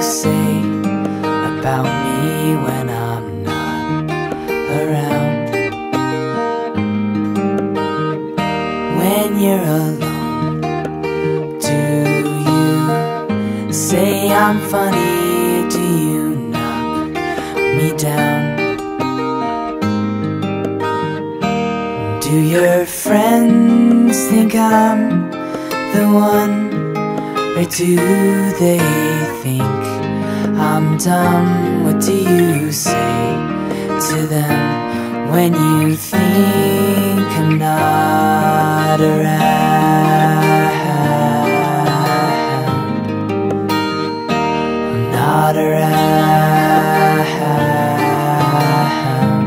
say about me when I'm not around? When you're alone, do you say I'm funny? Do you knock me down? Do your friends think I'm the one? Or do they think I'm dumb? What do you say to them when you think I'm not around? I'm not around.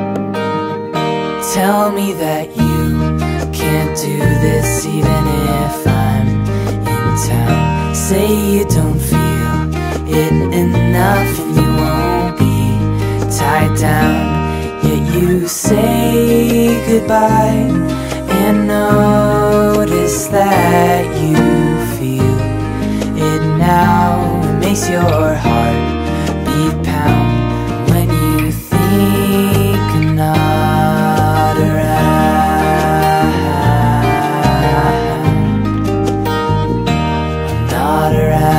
Tell me that you can't do this even if I'm in town. Say you don't feel it enough and you won't be tied down. Yet you say goodbye and notice that you feel it now. It makes your heart beat pound when you think I'm not around. I'm not around.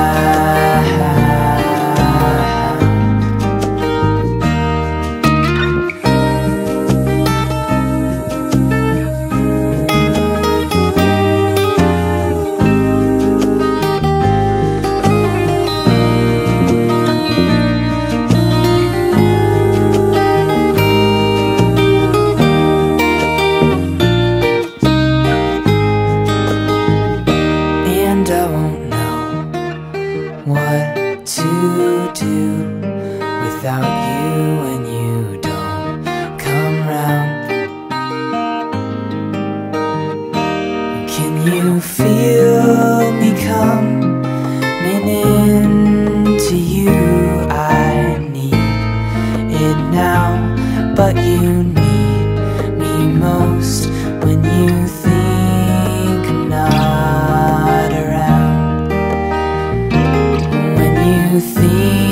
And I won't know what to do without you when you don't come round. Can you feel me coming into you? I need it now, but you need me most when you think I'm not around. When you think